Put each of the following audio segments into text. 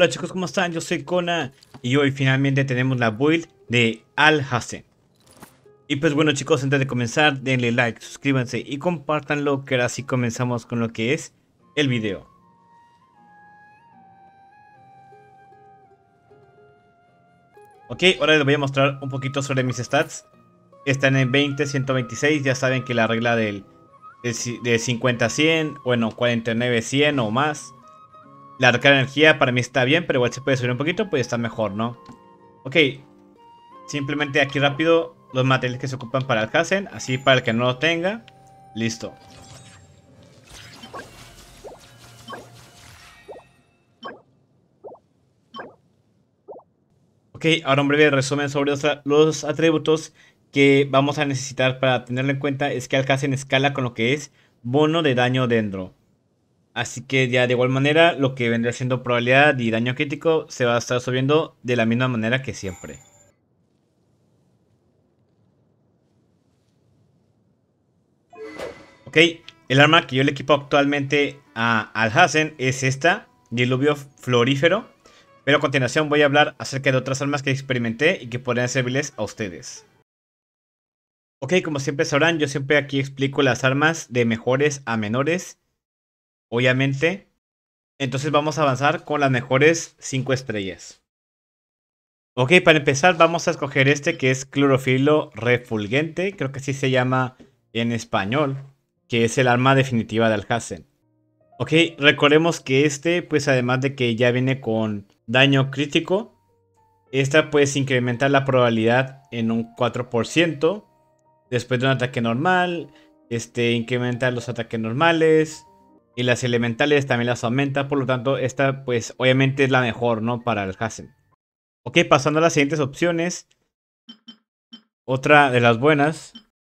Hola chicos, ¿cómo están? Yo soy Kona y hoy finalmente tenemos la build de Al-Hazen. Y pues bueno chicos, antes de comenzar, denle like, suscríbanse y compártanlo, que ahora sí comenzamos con lo que es el video. Ok, ahora les voy a mostrar un poquito sobre mis stats. Están en 20, 126, ya saben que la regla de 50 a 100, bueno, 49 a 100 o más. La recarga de energía para mí está bien, pero igual se puede subir un poquito, pues está mejor, ¿no? Ok, simplemente aquí rápido los materiales que se ocupan para el Hazen, así para el que no lo tenga. Listo. Ok, ahora un breve resumen sobre los atributos que vamos a necesitar para tenerlo en cuenta. Es que el Hazen escala con lo que es bono de daño dentro. Así que ya de igual manera lo que vendría siendo probabilidad y daño crítico se va a estar subiendo de la misma manera que siempre. Ok, el arma que yo le equipo actualmente al Hazen es esta, Diluvio Florífero. Pero a continuación voy a hablar acerca de otras armas que experimenté y que podrían servirles a ustedes. Ok, como siempre sabrán, yo siempre aquí explico las armas de mejores a menores, obviamente. Entonces vamos a avanzar con las mejores 5 estrellas. Ok, para empezar vamos a escoger este que es Clorofilo Refulgente, creo que así se llama en español, que es el arma definitiva de Al-Hazen. Ok, recordemos que este, pues además de que ya viene con daño crítico, esta pues incrementa la probabilidad en un 4% después de un ataque normal. Incrementa los ataques normales y las elementales también las aumenta. Por lo tanto, esta pues obviamente es la mejor, ¿no? Para el Hazen. Ok, pasando a las siguientes opciones. Otra de las buenas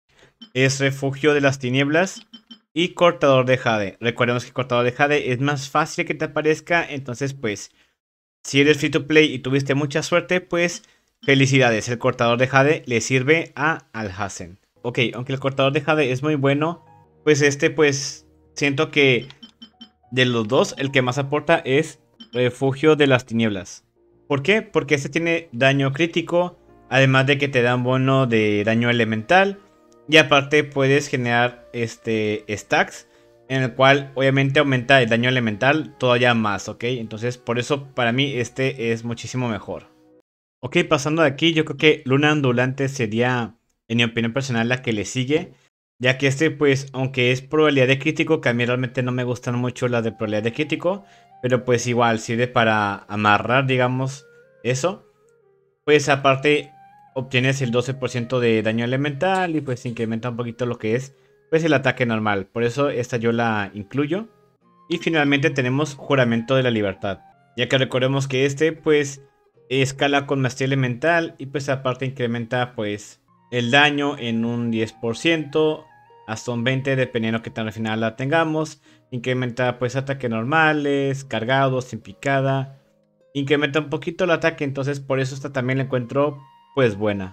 es Refugio de las Tinieblas y Cortador de Jade. Recordemos que Cortador de Jade es más fácil que te aparezca. Entonces pues si eres free to play y tuviste mucha suerte, pues felicidades. El cortador de Jade le sirve a Al-Hazen. Ok, aunque el cortador de Jade es muy bueno, pues pues siento que de los dos el que más aporta es Refugio de las Tinieblas. ¿Por qué? Porque este tiene daño crítico, además de que te da un bono de daño elemental. Y aparte puedes generar stacks en el cual obviamente aumenta el daño elemental todavía más, ¿ok? Entonces por eso para mí este es muchísimo mejor. Ok, pasando de aquí, yo creo que Luna Ondulante sería, en mi opinión personal, la que le sigue. Ya que pues, aunque es probabilidad de crítico, que a mí realmente no me gustan mucho las de probabilidad de crítico, pero pues igual sirve para amarrar, digamos, eso. Pues aparte obtienes el 12% de daño elemental y pues incrementa un poquito lo que es pues el ataque normal. Por eso esta yo la incluyo. Y finalmente tenemos Juramento de la Libertad. Ya que recordemos que pues escala con maestría elemental y pues aparte incrementa pues el daño en un 10% hasta un 20% dependiendo que tan refinada la tengamos. Incrementa pues ataques normales, cargados, sin picada. Incrementa un poquito el ataque, entonces por eso esta también la encuentro pues buena.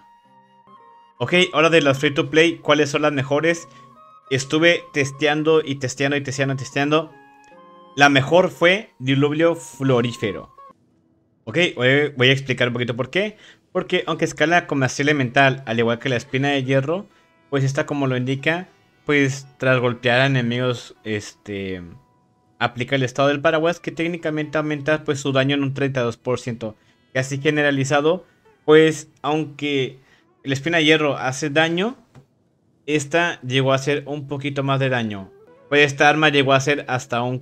Ok, ahora de las free to play, ¿cuáles son las mejores? Estuve testeando y testeando y testeando y testeando. La mejor fue Diluvio Florífero. Ok, voy a explicar un poquito por qué. Porque aunque escala con maestría elemental, al igual que la espina de hierro, pues esta como lo indica, pues tras golpear a enemigos, aplica el estado del paraguas que técnicamente aumenta pues su daño en un 32%. Casi generalizado, pues aunque la espina de hierro hace daño, esta llegó a hacer un poquito más de daño. Pues esta arma llegó a hacer hasta un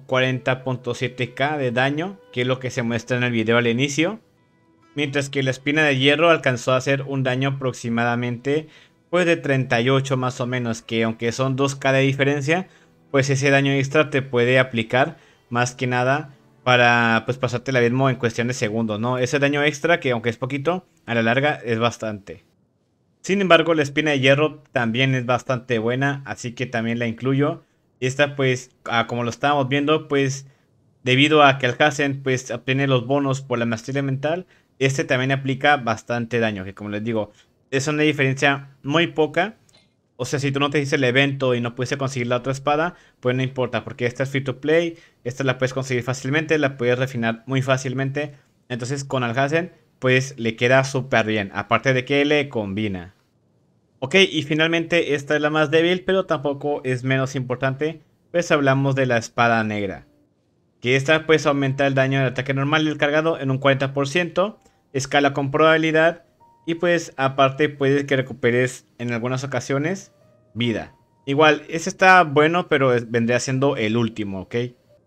40.7k de daño, que es lo que se muestra en el video al inicio. Mientras que la espina de hierro alcanzó a hacer un daño aproximadamente pues de 38 más o menos, que aunque son 2k de diferencia, pues ese daño extra te puede aplicar más que nada para pues pasarte el abismo en cuestión de segundos, ¿no? Ese daño extra que aunque es poquito, a la larga es bastante. Sin embargo, la espina de hierro también es bastante buena, así que también la incluyo. Esta pues, como lo estábamos viendo, pues debido a que el Hazen pues obtiene los bonos por la maestría elemental, este también aplica bastante daño, que como les digo, es una diferencia muy poca. O sea, si tú no te hiciste el evento y no pudiste conseguir la otra espada, pues no importa, porque esta es free to play, esta la puedes conseguir fácilmente, la puedes refinar muy fácilmente. Entonces con Alhazen, pues le queda súper bien, aparte de que le combina. Ok, y finalmente esta es la más débil, pero tampoco es menos importante, pues hablamos de la espada negra. Que esta pues aumenta el daño del ataque normal y el cargado en un 40%, escala con probabilidad y pues aparte puedes que recuperes en algunas ocasiones vida. Igual, ese está bueno, pero vendría siendo el último, ¿ok?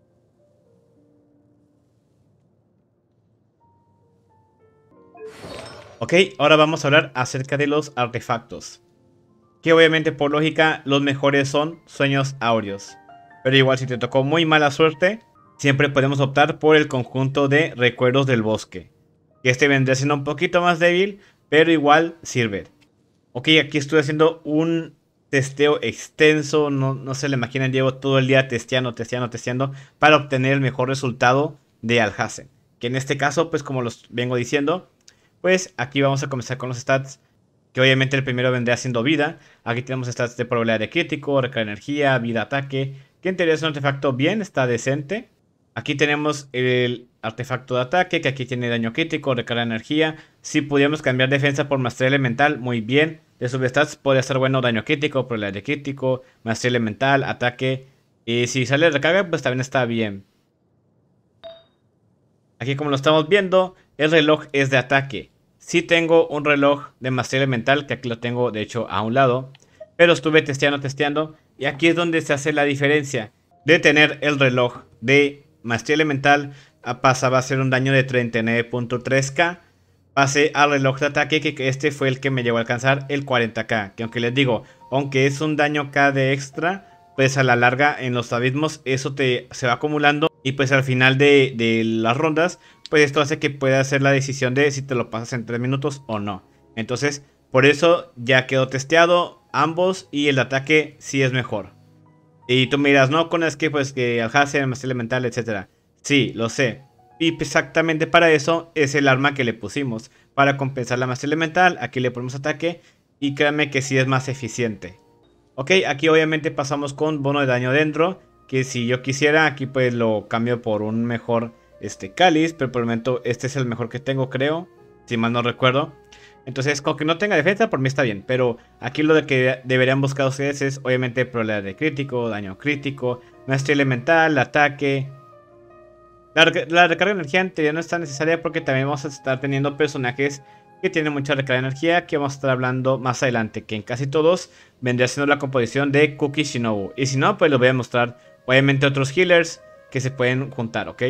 Ok, ahora vamos a hablar acerca de los artefactos. Que obviamente por lógica los mejores son sueños áureos. Pero igual si te tocó muy mala suerte, siempre podemos optar por el conjunto de recuerdos del bosque. Que este vendría siendo un poquito más débil, pero igual sirve. Ok, aquí estoy haciendo un testeo extenso, no se le imaginan, llevo todo el día testeando para obtener el mejor resultado de Alhazen. Que en este caso, pues como los vengo diciendo, pues aquí vamos a comenzar con los stats. Que obviamente el primero vendría siendo vida. Aquí tenemos stats de probabilidad de crítico, recarga de energía, vida, ataque. Que en teoría es un artefacto bien, está decente. Aquí tenemos el artefacto de ataque, que aquí tiene daño crítico, recarga de energía. Si pudiéramos cambiar defensa por maestría elemental, muy bien. De substats podría ser bueno daño crítico, probabilidad de crítico, maestría elemental, ataque. Y si sale recarga, pues también está bien. Aquí como lo estamos viendo, el reloj es de ataque. Sí tengo un reloj de maestría elemental, que aquí lo tengo de hecho a un lado. Pero estuve testeando. Y aquí es donde se hace la diferencia. De tener el reloj de maestría elemental, pasaba a ser un daño de 39.3k. Pasé al reloj de ataque, que este fue el que me llegó a alcanzar el 40k. Que aunque les digo, aunque es un daño k de extra, pues a la larga en los abismos eso se va acumulando. Y pues al final de las rondas, pues esto hace que puedas hacer la decisión de si te lo pasas en 3 minutos o no. Entonces, por eso ya quedó testeado ambos y el ataque sí es mejor. Y tú miras, no, con es que pues que Alhazen, maestría elemental, etcétera. Sí, lo sé. Y exactamente para eso es el arma que le pusimos. Para compensar la maestría elemental, aquí le ponemos ataque y créanme que sí es más eficiente. Ok, aquí obviamente pasamos con bono de daño dentro. Que si yo quisiera, aquí pues lo cambio por un mejor cáliz. Pero por el momento este es el mejor que tengo, creo. Si mal no recuerdo. Entonces, con que no tenga defensa, por mí está bien. Pero aquí lo de que deberían buscar ustedes es obviamente probabilidad de crítico, daño crítico, maestría elemental, ataque. La recarga de energía en teoría no es tan necesaria porque también vamos a estar teniendo personajes que tienen mucha recarga de energía, que vamos a estar hablando más adelante, que en casi todos vendría siendo la composición de Kuki Shinobu. Y si no, pues lo voy a mostrar obviamente otros healers que se pueden juntar, ¿ok?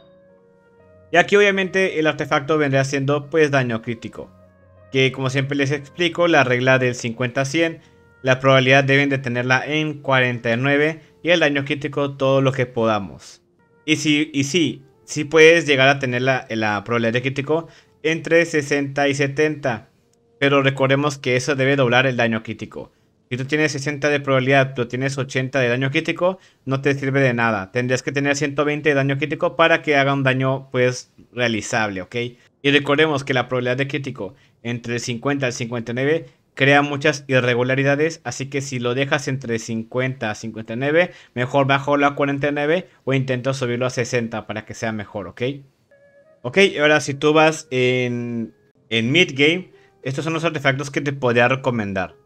Y aquí obviamente el artefacto vendría siendo pues daño crítico. Que como siempre les explico, la regla del 50-100, la probabilidad deben de tenerla en 49 y el daño crítico todo lo que podamos. Y sí puedes llegar a tener la probabilidad de crítico entre 60 y 70. Pero recordemos que eso debe doblar el daño crítico. Si tú tienes 60 de probabilidad, pero tienes 80 de daño crítico, no te sirve de nada. Tendrías que tener 120 de daño crítico para que haga un daño pues realizable, ¿ok? Y recordemos que la probabilidad de crítico entre el 50 y el 59 crea muchas irregularidades, así que si lo dejas entre 50 a 59, mejor bajo a 49 o intenta subirlo a 60 para que sea mejor, ¿ok? Ok, ahora si tú vas en mid game, estos son los artefactos que te podría recomendar.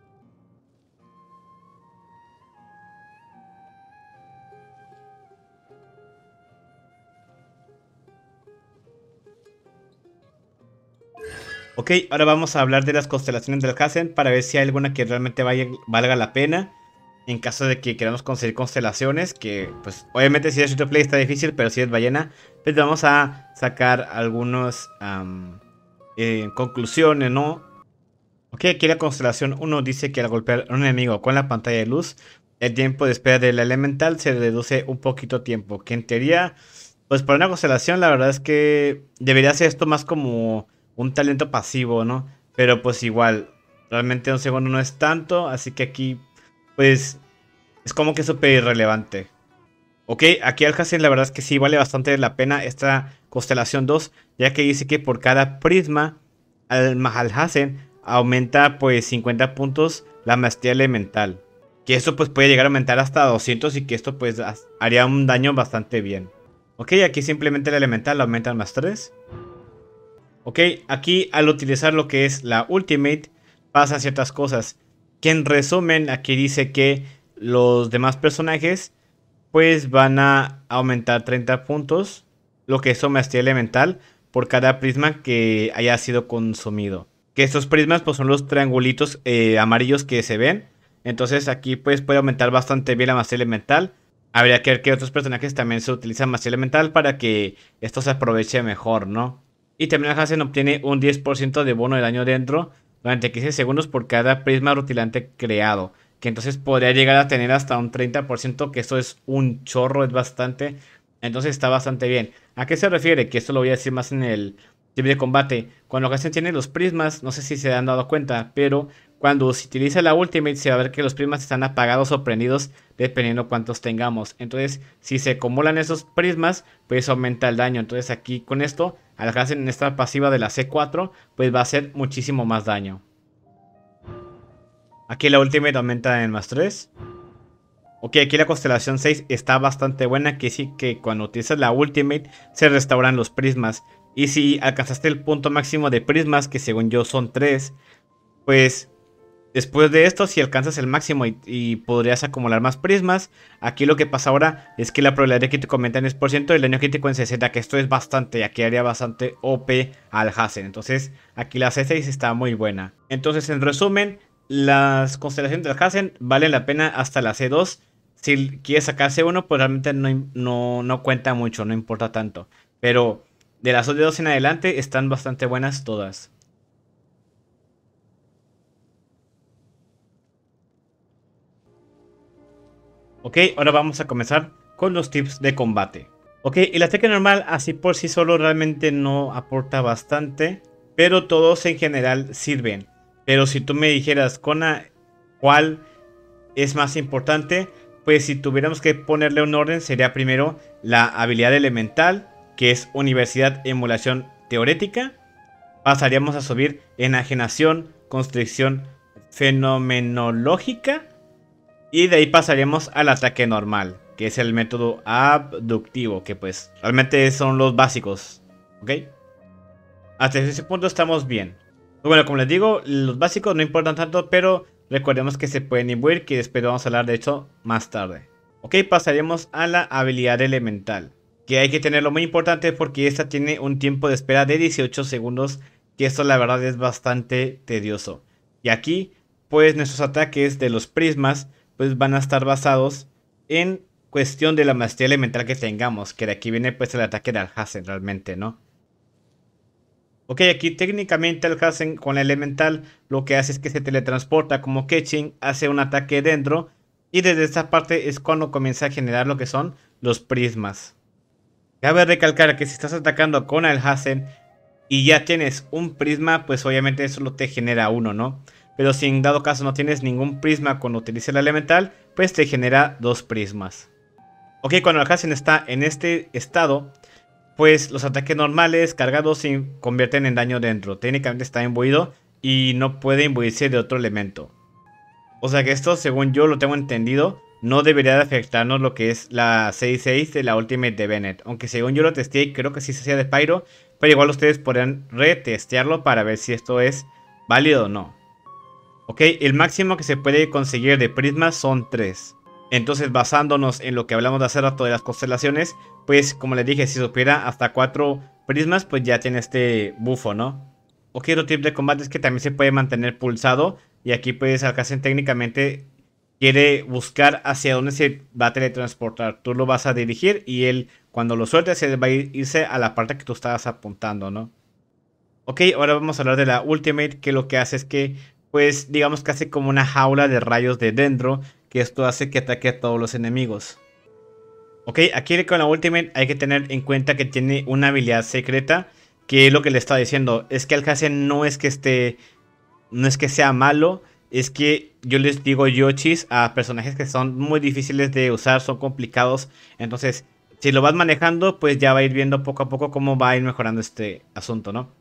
Ok, ahora vamos a hablar de las constelaciones del Hazen para ver si hay alguna que realmente valga la pena. En caso de que queramos conseguir constelaciones, que pues obviamente si es free to play está difícil, pero si es ballena, pues vamos a sacar algunas conclusiones, ¿no? Ok, aquí la constelación 1 dice que al golpear a un enemigo con la pantalla de luz, el tiempo de espera del elemental se reduce un poquito tiempo. Que en teoría, pues para una constelación la verdad es que debería ser esto más como un talento pasivo, ¿no? Pero pues igual, realmente un segundo no es tanto, así que aquí pues es como que súper irrelevante. Ok, aquí Alhazen la verdad es que sí vale bastante la pena esta constelación 2, ya que dice que por cada prisma Alhazen aumenta pues 50 puntos la maestría elemental. Que esto pues puede llegar a aumentar hasta 200 y que esto pues haría un daño bastante bien. Ok, aquí simplemente el elemental lo aumentan más 3. Ok, aquí al utilizar lo que es la ultimate pasan ciertas cosas. Que en resumen aquí dice que los demás personajes pues van a aumentar 30 puntos. Lo que es su maestría elemental por cada prisma que haya sido consumido. Que estos prismas pues son los triangulitos amarillos que se ven. Entonces aquí pues puede aumentar bastante bien la maestría elemental. Habría que ver que otros personajes también se utilizan maestría elemental para que esto se aproveche mejor, ¿no? Y también el Hazen obtiene un 10% de bono de daño dentro durante 15 segundos por cada prisma rutilante creado. Que entonces podría llegar a tener hasta un 30%, que eso es un chorro, es bastante. Entonces está bastante bien. ¿A qué se refiere? Que esto lo voy a decir más en el tip de combate. Cuando el Hazen tiene los prismas, no sé si se han dado cuenta, pero cuando se utiliza la ultimate se va a ver que los prismas están apagados o prendidos dependiendo cuántos tengamos. Entonces, si se acumulan esos prismas, pues aumenta el daño. Entonces aquí con esto, al Hazen en esta pasiva de la C4, pues va a hacer muchísimo más daño. Aquí la ultimate aumenta en más 3. Ok, aquí la constelación 6 está bastante buena, que sí que cuando utilizas la ultimate se restauran los prismas. Y si alcanzaste el punto máximo de prismas, que según yo son 3, pues después de esto, si alcanzas el máximo y podrías acumular más prismas, aquí lo que pasa ahora es que la probabilidad de crítico aumenta en 10% y el daño crítico en 60, que esto es bastante, aquí haría bastante OP al Hazen. Entonces aquí la C6 está muy buena. Entonces en resumen, las constelaciones del Hazen valen la pena hasta la C2. Si quieres sacar C1, pues realmente no cuenta mucho, no importa tanto. Pero de las C2 en adelante están bastante buenas todas. Ok, ahora vamos a comenzar con los tips de combate. Ok, el ataque normal así por sí solo realmente no aporta bastante, pero todos en general sirven. Pero si tú me dijeras, Kona, ¿cuál es más importante? Pues si tuviéramos que ponerle un orden sería primero la habilidad elemental, que es Universidad Emulación Teorética. Pasaríamos a subir Enajenación, Constricción Fenomenológica. Y de ahí pasaríamos al ataque normal, que es el método abductivo, que pues realmente son los básicos, ¿ok? Hasta ese punto estamos bien. Bueno, como les digo, los básicos no importan tanto, pero recordemos que se pueden imbuir, que después vamos a hablar de hecho más tarde. Ok, pasaríamos a la habilidad elemental, que hay que tenerlo muy importante porque esta tiene un tiempo de espera de 18 segundos, que esto la verdad es bastante tedioso. Y aquí, pues nuestros ataques de los prismas pues van a estar basados en cuestión de la maestría elemental que tengamos, que de aquí viene pues el ataque del Hazen realmente, ¿no? Ok, aquí técnicamente el Hazen con la elemental lo que hace es que se teletransporta como Keqing, hace un ataque dentro y desde esta parte es cuando comienza a generar lo que son los prismas. Cabe recalcar que si estás atacando con el Hazen y ya tienes un prisma, pues obviamente eso solo te genera uno, ¿no? Pero si en dado caso no tienes ningún prisma cuando utilices el elemental, pues te genera 2 prismas. Ok, cuando el Hazen está en este estado, pues los ataques normales cargados se convierten en daño dentro. Técnicamente está imbuido y no puede imbuirse de otro elemento. O sea que esto, según yo lo tengo entendido, no debería de afectarnos lo que es la 6-6 de la Ultimate de Bennett. Aunque según yo lo testé y creo que sí se hacía de Pyro, pero igual ustedes podrán retestearlo para ver si esto es válido o no. Ok, el máximo que se puede conseguir de prismas son 3. Entonces basándonos en lo que hablamos de hace rato de las constelaciones, pues como les dije, si supiera hasta 4 prismas, pues ya tiene este bufo, ¿no? Ok, otro tip de combate es que también se puede mantener pulsado. Y aquí pues Alcacen técnicamente quiere buscar hacia dónde se va a teletransportar. Tú lo vas a dirigir y él cuando lo sueltes se va a irse a la parte que tú estabas apuntando, ¿no? Ok, ahora vamos a hablar de la Ultimate, que lo que hace es que pues digamos que hace como una jaula de rayos de dentro, que esto hace que ataque a todos los enemigos. Ok, aquí con la Ultimate hay que tener en cuenta que tiene una habilidad secreta, que es lo que le estaba diciendo, es que Alcacen no es que sea malo, es que yo les digo yoshis a personajes que son muy difíciles de usar, son complicados, entonces si lo vas manejando pues ya va a ir viendo poco a poco cómo va a ir mejorando este asunto, ¿no?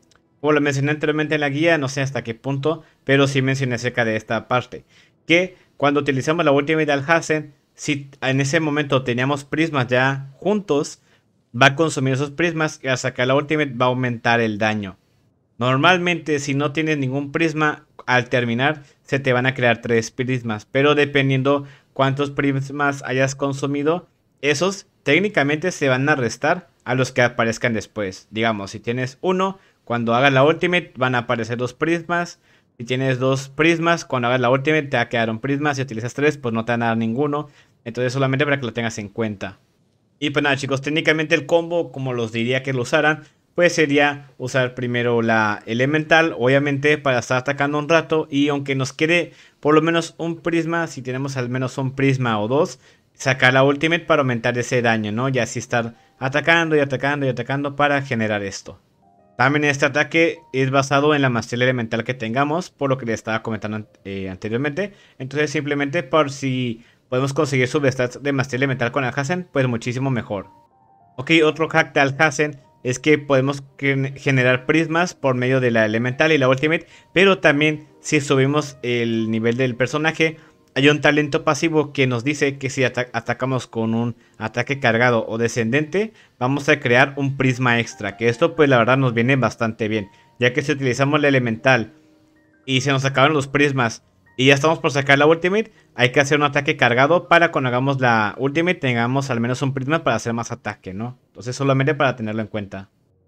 Como lo mencioné anteriormente en la guía, no sé hasta qué punto, pero sí mencioné acerca de esta parte. Que cuando utilizamos la ultimate de Alhazen, si en ese momento teníamos prismas ya juntos, va a consumir esos prismas y al sacar la ultimate va a aumentar el daño. Normalmente si no tienes ningún prisma, al terminar se te van a crear 3 prismas, pero dependiendo cuántos prismas hayas consumido, esos técnicamente se van a restar a los que aparezcan después. Digamos, si tienes uno, cuando hagas la ultimate van a aparecer 2 prismas. Si tienes 2 prismas, cuando hagas la ultimate te va a quedar un prisma. Si utilizas 3, pues no te van a dar ninguno. Entonces solamente para que lo tengas en cuenta. Y pues nada chicos, técnicamente el combo, como los diría que lo usaran, pues sería usar primero la elemental, obviamente para estar atacando un rato. Y aunque nos quede por lo menos un prisma, si tenemos al menos un prisma o 2, sacar la ultimate para aumentar ese daño, ¿no? Y así estar atacando y atacando y atacando para generar esto. También este ataque es basado en la maestría elemental que tengamos, por lo que les estaba comentando anteriormente. Entonces simplemente por si podemos conseguir substats de maestría elemental con Alhazen, pues muchísimo mejor. Ok, otro hack de Alhazen es que podemos generar prismas por medio de la elemental y la ultimate, pero también si subimos el nivel del personaje, hay un talento pasivo que nos dice que si atacamos con un ataque cargado o descendente, vamos a crear un prisma extra, que esto pues la verdad nos viene bastante bien, ya que si utilizamos la elemental y se nos acaban los prismas y ya estamos por sacar la ultimate, hay que hacer un ataque cargado para cuando hagamos la ultimate tengamos al menos un prisma para hacer más ataque, ¿no? Entonces solamente para tenerlo en cuenta.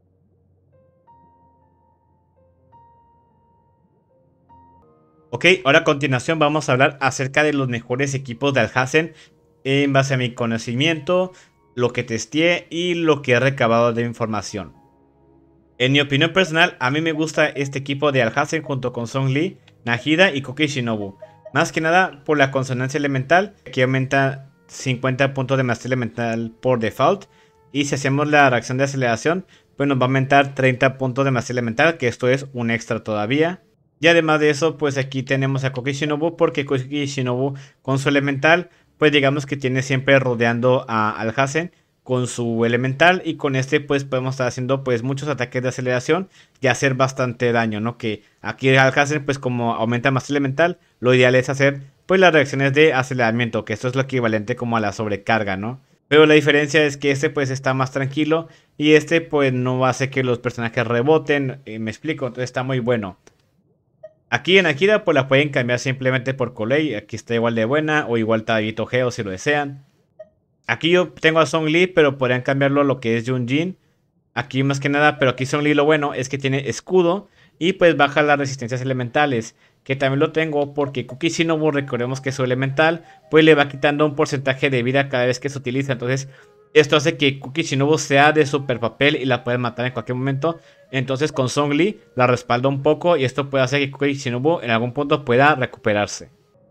Ok, ahora a continuación vamos a hablar acerca de los mejores equipos de Alhazen en base a mi conocimiento, lo que testé y lo que he recabado de información. En mi opinión personal, a mí me gusta este equipo de Alhazen junto con Zhongli, Nahida y Koki Shinobu. Más que nada por la consonancia elemental, que aumenta 50 puntos de maestría elemental por default. Y si hacemos la reacción de aceleración, pues nos va a aumentar 30 puntos de maestría elemental, que esto es un extra todavía. Y además de eso, pues aquí tenemos a Koki Shinobu, porque Koki Shinobu con su elemental, pues digamos que tiene siempre rodeando a Alhazen con su elemental, y con este pues podemos estar haciendo pues muchos ataques de aceleración y hacer bastante daño, ¿no? Que aquí Alhazen pues como aumenta más elemental, lo ideal es hacer pues las reacciones de aceleramiento, que esto es lo equivalente como a la sobrecarga, ¿no? Pero la diferencia es que este pues está más tranquilo y este pues no hace que los personajes reboten, me explico, entonces está muy bueno. Aquí en Akira pues la pueden cambiar simplemente por Colei, aquí está igual de buena o igual Tabito Geo si lo desean. Aquí yo tengo a Zhongli, pero podrían cambiarlo a lo que es Yunjin. Aquí más que nada, pero aquí Zhongli lo bueno es que tiene escudo y pues baja las resistencias elementales. Que también lo tengo porque Koki Shinobu, recordemos que su elemental, pues le va quitando un porcentaje de vida cada vez que se utiliza. Entonces esto hace que Koki Shinobu sea de super papel y la pueden matar en cualquier momento. Entonces con Zhongli la respalda un poco y esto puede hacer que Koki Shinobu en algún punto pueda recuperarse.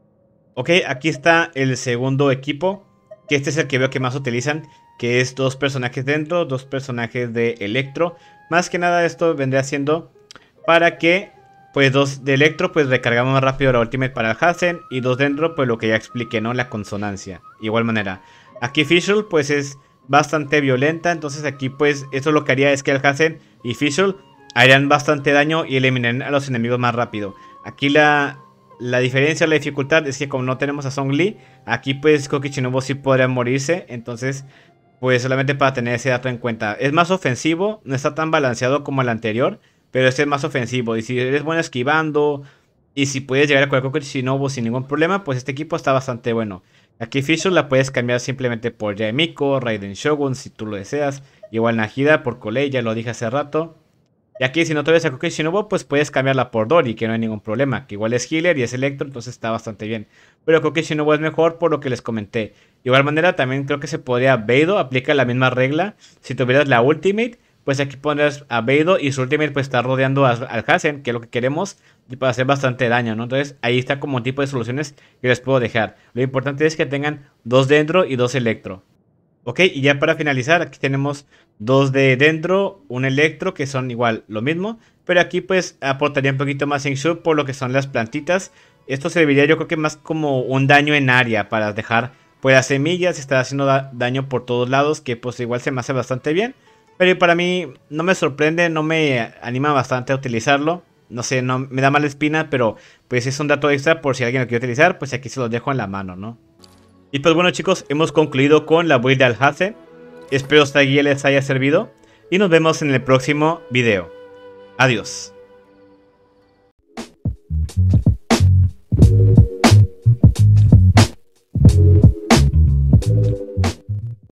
Ok, aquí está el segundo equipo, que este es el que veo que más utilizan, que es 2 personajes dentro, 2 personajes de Electro. Más que nada esto vendría siendo para que pues 2 de Electro pues recargamos más rápido la ultimate para el Alhazen, y 2 dentro pues lo que ya expliqué, ¿no? La consonancia. Igual manera, aquí Fischl pues es bastante violenta, entonces aquí pues eso lo que haría es que el Alhazen y Fischl harían bastante daño y eliminarían a los enemigos más rápido. Aquí la diferencia, la dificultad es que como no tenemos a Zhongli, aquí pues Koki Shinobu sí podría morirse. Entonces pues solamente para tener ese dato en cuenta. Es más ofensivo, no está tan balanceado como el anterior, pero este es más ofensivo. Y si eres bueno esquivando y si puedes llegar a cualquier Koki Shinobu sin ningún problema, pues este equipo está bastante bueno. Aquí Fischl la puedes cambiar simplemente por Yaemiko, Raiden Shogun si tú lo deseas. Igual Nahida por Colei, ya lo dije hace rato. Y aquí si no te ves a Koki Shinobu, pues puedes cambiarla por Dori, que no hay ningún problema. Que igual es healer y es electro, entonces está bastante bien. Pero Koki Shinobu es mejor por lo que les comenté. De igual manera también creo que se podría Beidou, aplica la misma regla. Si tuvieras la ultimate, pues aquí pondrás a Beidou y su ultimate pues está rodeando al Alhazen, que es lo que queremos, y para hacer bastante daño, ¿no? Entonces ahí está como un tipo de soluciones que les puedo dejar. Lo importante es que tengan 2 dentro y 2 electro. Ok, y ya para finalizar, aquí tenemos 2 de dentro, un electro, que son igual lo mismo. Pero aquí pues aportaría un poquito más en sub por lo que son las plantitas. Esto serviría yo creo que más como un daño en área para dejar pues las semillas, estar haciendo daño por todos lados, que pues igual se me hace bastante bien. Pero para mí no me sorprende, no me anima bastante a utilizarlo. No sé, no me da mala espina, pero pues es un dato extra por si alguien lo quiere utilizar, pues aquí se los dejo en la mano, ¿no? Y pues bueno chicos, hemos concluido con la build de Alhazen. Espero esta guía les haya servido y nos vemos en el próximo video. Adiós.